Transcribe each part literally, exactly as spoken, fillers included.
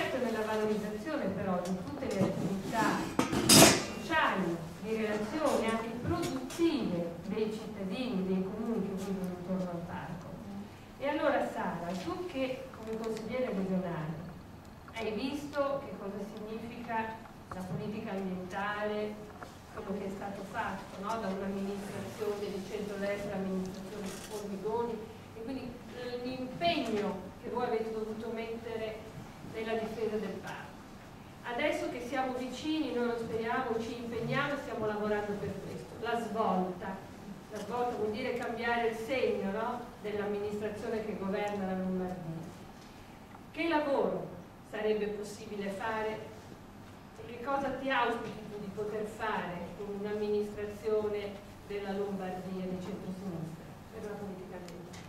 Questo nella valorizzazione però di tutte le attività sociali, di relazioni anche produttive dei cittadini, dei comuni che vivono intorno al parco. E allora Sara, tu che come consigliere regionale hai visto che cosa significa la politica ambientale, quello che è stato fatto, no? Da un'amministrazione di centrodestra all'amministrazione di Formigoni, e quindi l'impegno che voi avete dovuto mettere nella difesa del parco. Adesso che siamo vicini, noi lo speriamo, ci impegniamo e stiamo lavorando per questo. La svolta. La svolta vuol dire cambiare il segno, no? Dell'amministrazione che governa la Lombardia. Che lavoro sarebbe possibile fare? Che cosa ti auspichi tu di poter fare con un'amministrazione della Lombardia di centrosinistra per la politica ambientale?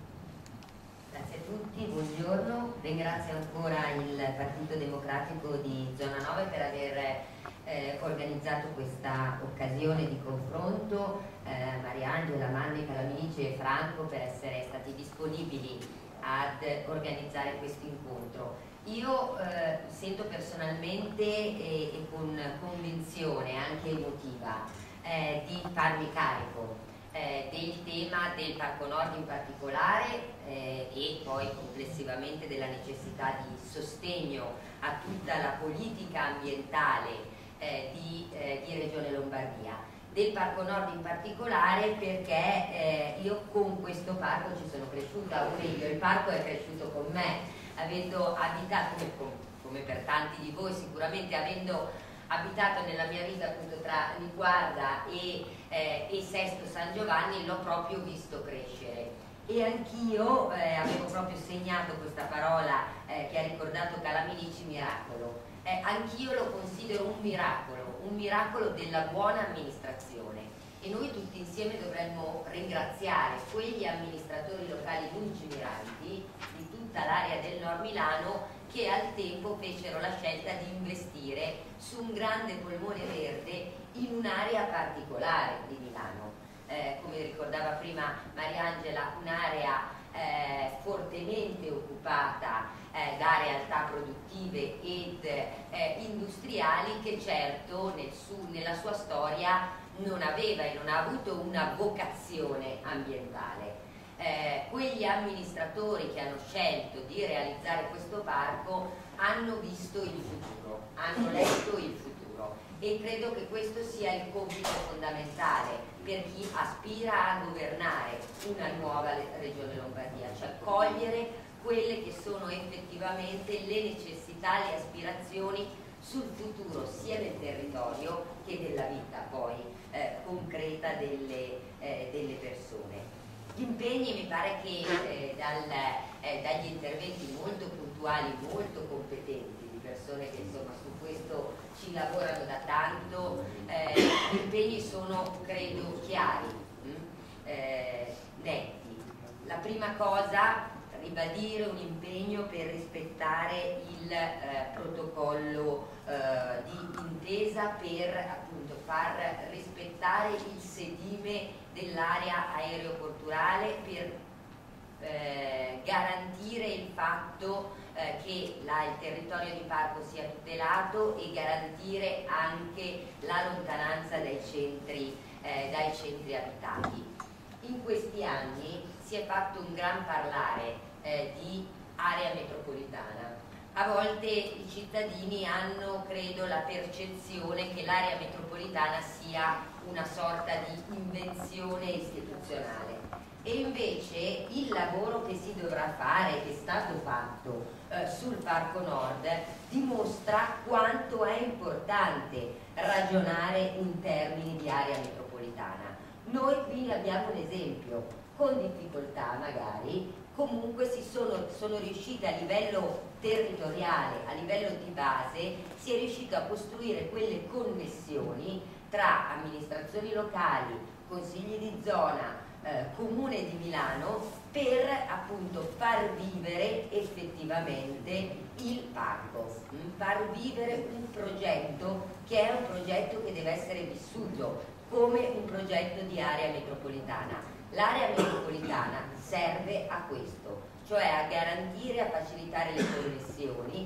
Grazie a tutti, buongiorno. Ringrazio ancora il Partito Democratico di Zona nove per aver eh, organizzato questa occasione di confronto, eh, Mariangela, Manni, Calaminici e Franco per essere stati disponibili ad organizzare questo incontro. Io eh, sento personalmente e, e con convinzione anche emotiva eh, di farmi carico eh, del tema del Parco Nord in particolare eh, e poi complessivamente della necessità di sostegno a tutta la politica ambientale eh, di, eh, di Regione Lombardia. Del Parco Nord in particolare perché eh, io con questo parco ci sono cresciuta, o meglio il parco è cresciuto con me, avendo abitato, come, come per tanti di voi sicuramente, avendo abitato nella mia vita appunto tra Niguarda e, eh, e Sesto San Giovanni, l'ho proprio visto crescere. E anch'io eh, avevo proprio segnato questa parola eh, che ha ricordato Calaminici, miracolo. Eh, anch'io lo considero un miracolo, un miracolo della buona amministrazione, e noi tutti insieme dovremmo ringraziare quegli amministratori locali lungimiranti di tutta l'area del Nord Milano che al tempo fecero la scelta di investire su un grande polmone verde in un'area particolare di Milano. Eh, come ricordava prima Mariangela, un'area eh, fortemente occupata eh, da realtà produttive ed eh, industriali che certo nel su, nella sua storia non aveva e non ha avuto una vocazione ambientale. Eh, quegli amministratori che hanno scelto di realizzare questo parco hanno visto il futuro, hanno letto il futuro, e credo che questo sia il compito fondamentale per chi aspira a governare una nuova regione Lombardia, cioè cogliere quelle che sono effettivamente le necessità, le aspirazioni sul futuro sia del territorio che della vita poi eh, concreta delle, eh, delle persone. Gli impegni mi pare che eh, dal, eh, dagli interventi molto puntuali, molto competenti di persone che insomma su questo ci lavorano da tanto, eh, gli impegni sono credo chiari, mh? Eh, netti. La prima cosa, ribadire un impegno per rispettare il eh, protocollo eh, di intesa per appunto far rispettare il sedime dell'area aeroportuale, per eh, garantire il fatto eh, che la, il territorio di parco sia tutelato e garantire anche la lontananza dai centri, eh, dai centri abitati. In questi anni si è fatto un gran parlare eh, di area metropolitana. A volte i cittadini hanno, credo, la percezione che l'area metropolitana sia una sorta di invenzione istituzionale, e invece il lavoro che si dovrà fare, che è stato fatto eh, sul Parco Nord, dimostra quanto è importante ragionare in termini di area metropolitana. Noi qui abbiamo un esempio, con difficoltà magari, comunque si sono, sono riusciti a livello territoriale, a livello di base, si è riuscito a costruire quelle connessioni tra amministrazioni locali, consigli di zona, eh, comune di Milano, per appunto far vivere effettivamente il parco, far vivere un progetto che è un progetto che deve essere vissuto come un progetto di area metropolitana. L'area metropolitana serve a questo, cioè a garantire, a facilitare le connessioni e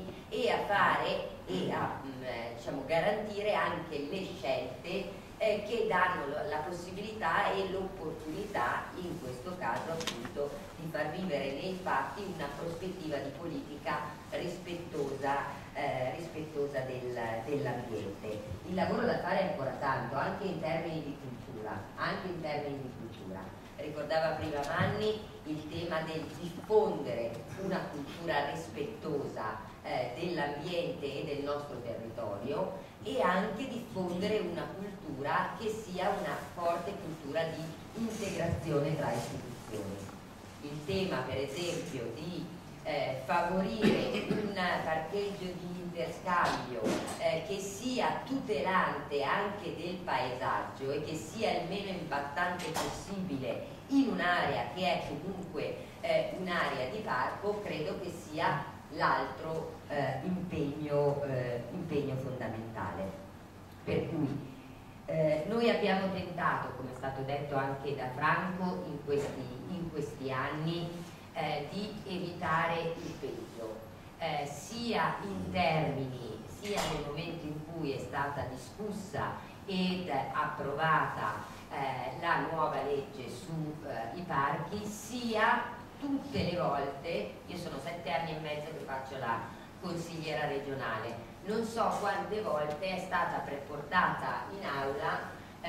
e a fare e a mh, diciamo, garantire anche le scelte eh, che danno la possibilità e l'opportunità, in questo caso appunto, di far vivere nei fatti una prospettiva di politica rispettosa, eh, rispettosa del, dell'ambiente. Il lavoro da fare è ancora tanto, anche in termini di cultura, anche in termini di cultura. Ricordava prima Manni il tema del diffondere una cultura rispettosa eh, dell'ambiente e del nostro territorio, e anche diffondere una cultura che sia una forte cultura di integrazione tra istituzioni. Il tema per esempio di eh, favorire un parcheggio di interscambio eh, che sia tutelante anche del paesaggio e che sia il meno impattante possibile in un'area che è comunque eh, un'area di parco, credo che sia l'altro eh, impegno, eh, impegno fondamentale. Per cui eh, noi abbiamo tentato, come è stato detto anche da Franco in questi, in questi anni, eh, di evitare il peggio, eh, sia in termini, sia nel momento in cui è stata discussa ed approvata eh, la nuova legge sui eh, parchi, sia tutte le volte. Io sono sette anni e mezzo che faccio la consigliera regionale, non so quante volte è stata preportata in aula,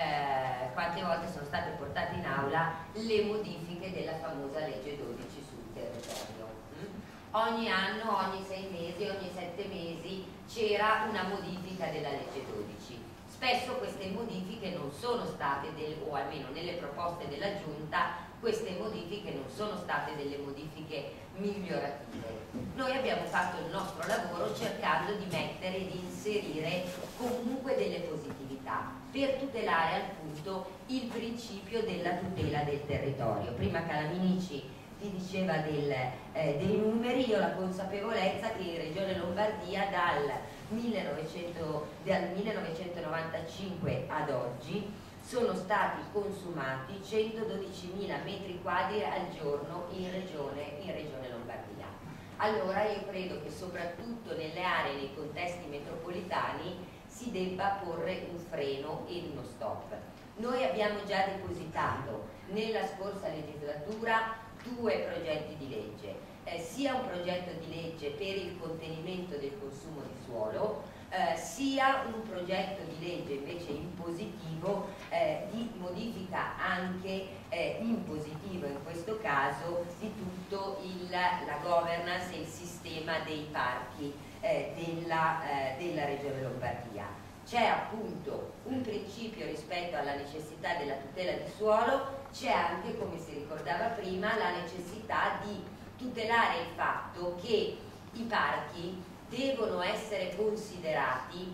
eh, quante volte sono state portate in aula le modifiche della famosa legge dodici sul territorio. Mm? Ogni anno, ogni sei mesi, ogni sette mesi c'era una modifica della legge dodici. Spesso queste modifiche non sono state, del, o almeno nelle proposte della Giunta, queste modifiche non sono state delle modifiche migliorative. Noi abbiamo fatto il nostro lavoro cercando di mettere e di inserire comunque delle positività per tutelare appunto il principio della tutela del territorio. Prima Calaminici ti diceva del, eh, dei numeri. Io ho la consapevolezza che in Regione Lombardia dal, millenovecento, dal millenovecentonovantacinque ad oggi sono stati consumati centododicimila metri quadri al giorno in regione, in regione Lombardia. Allora io credo che soprattutto nelle aree, nei contesti metropolitani, si debba porre un freno ed uno stop. Noi abbiamo già depositato nella scorsa legislatura due progetti di legge, eh, sia un progetto di legge per il contenimento del consumo di suolo, Eh, sia un progetto di legge invece in positivo eh, di modifica anche eh, in positivo in questo caso di tutto il, la governance e il sistema dei parchi eh, della, eh, della Regione Lombardia. C'è appunto un principio rispetto alla necessità della tutela del suolo, c'è anche, come si ricordava prima, la necessità di tutelare il fatto che i parchi devono essere considerati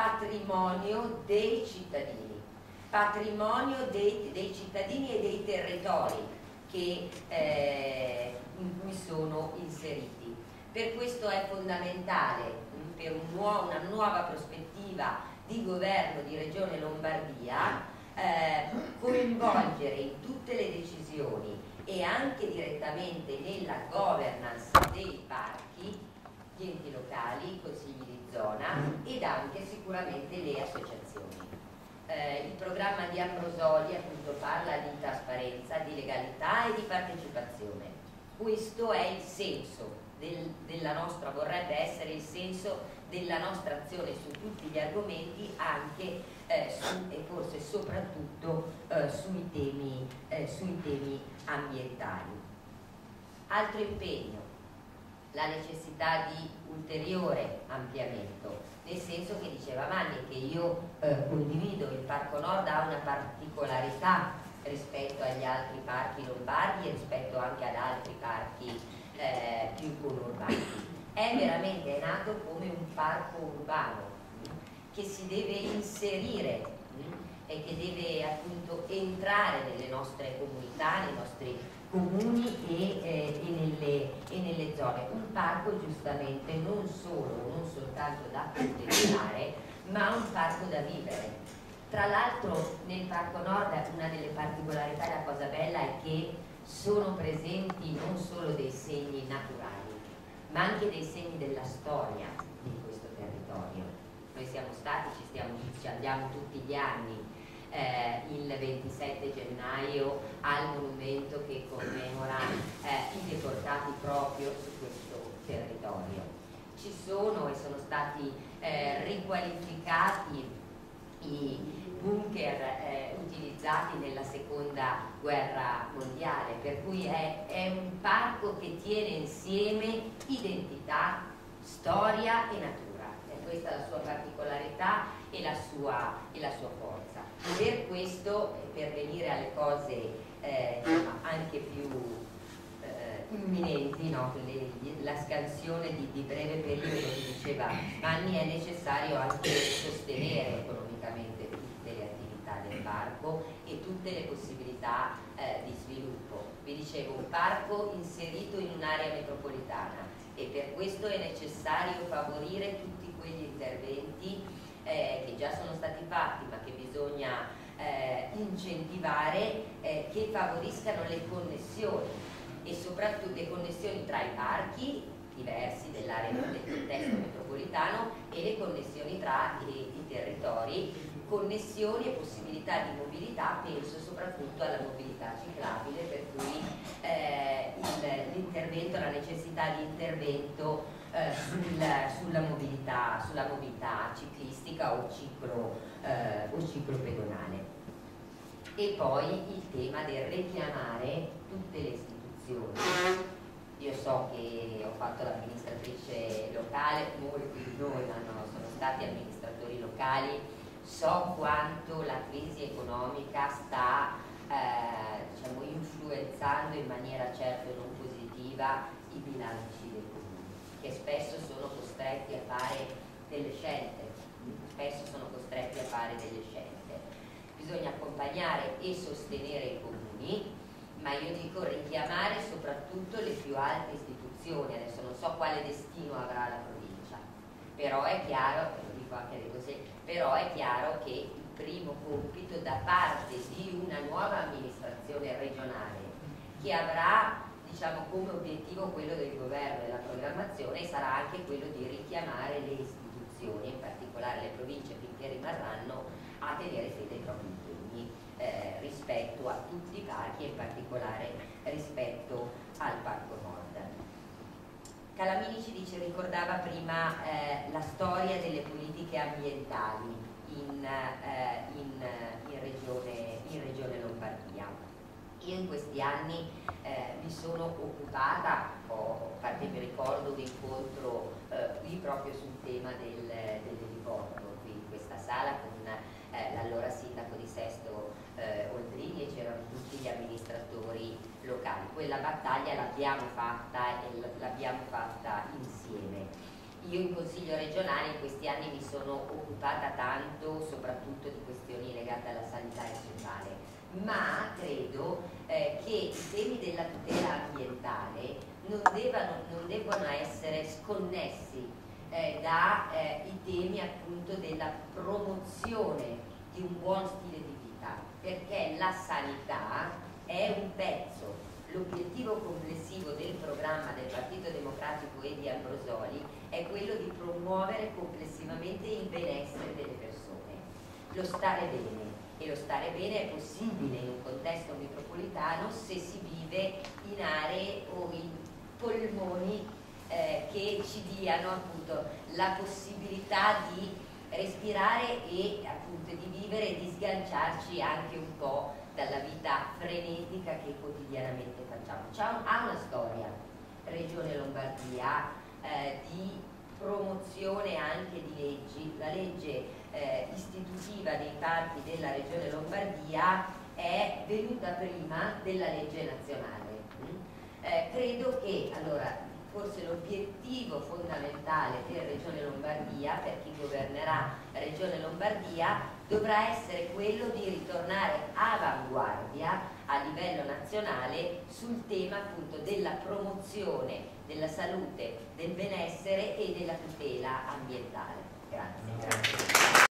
patrimonio dei cittadini, patrimonio dei, dei cittadini e dei territori che, eh, in cui sono inseriti. Per questo è fondamentale, per un nuovo, una nuova prospettiva di governo di Regione Lombardia, eh, coinvolgere in tutte le decisioni e anche direttamente nella governance dei parchi gli enti locali, i consigli di zona ed anche sicuramente le associazioni. Eh, il programma di Ambrosoli appunto parla di trasparenza, di legalità e di partecipazione. Questo è il senso del, della nostra, vorrebbe essere il senso della nostra azione su tutti gli argomenti, anche eh, su, e forse soprattutto eh, sui, temi, eh, sui temi ambientali. Altro impegno, la necessità di ulteriore ampliamento, nel senso che diceva Manni, che io eh, condivido, il Parco Nord ha una particolarità rispetto agli altri parchi lombardi e rispetto anche ad altri parchi eh, più conurbati. È veramente è nato come un parco urbano mh, che si deve inserire mh, e che deve appunto entrare nelle nostre comunità, nei nostri comuni e, eh, e, nelle, e nelle zone. Un parco giustamente non solo, non soltanto da contemplare, ma un parco da vivere. Tra l'altro nel Parco Nord una delle particolarità, la cosa bella è che sono presenti non solo dei segni naturali, ma anche dei segni della storia di facciamo tutti gli anni eh, il ventisette gennaio al monumento che commemora eh, i deportati proprio su questo territorio. Ci sono e sono stati eh, riqualificati i bunker eh, utilizzati nella seconda guerra mondiale, per cui è, è un parco che tiene insieme identità, storia e natura. E questa è la sua particolarità e la sua, e la sua forza. Per questo, per venire alle cose eh, anche più eh, imminenti, no? Le, la scansione di, di breve periodo che diceva Anni, è necessario anche sostenere economicamente tutte le attività del parco e tutte le possibilità eh, di sviluppo. Vi dicevo, un parco inserito in un'area metropolitana, e per questo è necessario favorire tutti quegli interventi eh, che già sono stati fatti ma che bisogna eh, incentivare, eh, che favoriscano le connessioni e soprattutto le connessioni tra i parchi diversi dell'area del contesto metropolitano e le connessioni tra i, i territori, connessioni e possibilità di mobilità. Penso soprattutto alla mobilità ciclabile, per cui eh, l'intervento, la necessità di intervento eh, sul, sulla, mobilità, sulla mobilità ciclistica o, ciclo, eh, o ciclopedonale. E poi il tema del richiamare tutte le istituzioni. Io so che ho fatto l'amministratrice locale, molti di noi hanno, sono stati amministratori locali, so quanto la crisi economica sta eh, diciamo, influenzando in maniera certo non positiva i bilanci dei comuni, che spesso sono costretti a fare delle scelte, spesso sono costretti a fare delle scelte. Bisogna accompagnare e sostenere i comuni, ma io dico richiamare soprattutto le più alte istituzioni. Adesso non so quale destino avrà la provincia, però è chiaro, lo dico anche alle cose, però è chiaro che il primo compito da parte di una nuova amministrazione regionale, che avrà diciamo come obiettivo quello del governo e della programmazione, sarà anche quello di richiamare le istituzioni, in particolare le province finché rimarranno, a tenere fede ai propri impegni eh, rispetto a tutti i parchi e in particolare rispetto al Parco Nord. Calamini ci dice, ricordava prima eh, la storia delle politiche ambientali in, eh, in, in, regione, in regione Lombardia. Io in questi anni eh, mi sono occupata, ho, parte mi ricordo un incontro eh, qui proprio sul tema del, dell'eliporto, qui in questa sala con eh, l'allora sindaco di Sesto eh, Oldrini, e c'erano tutti gli amministratori locali. Quella battaglia l'abbiamo fatta e l'abbiamo fatta insieme. Io in Consiglio regionale in questi anni mi sono occupata tanto soprattutto di questioni legate alla sanità e sociale, ma credo eh, che i temi della tutela ambientale non, devono, non devono essere sconnessi eh, dai eh, temi appunto della promozione di un buon stile di vita, perché la sanità è un pezzo. L'obiettivo complessivo del programma del Partito Democratico e di Ambrosoli è quello di promuovere complessivamente il benessere delle persone, lo stare bene. E lo stare bene è possibile in un contesto metropolitano se si vive in aree o in polmoni eh, che ci diano appunto la possibilità di respirare e appunto di vivere e di sganciarci anche un po' dalla vita frenetica che quotidianamente facciamo. C'ha, ha una storia, Regione Lombardia, eh, di promozione anche di leggi. La legge eh, istitutiva dei parchi della Regione Lombardia è venuta prima della legge nazionale. Mm? Eh, credo che allora forse l'obiettivo fondamentale per Regione Lombardia, per chi governerà Regione Lombardia, dovrà essere quello di ritornare avanguardia a livello nazionale sul tema appunto della promozione della salute, del benessere e della tutela ambientale.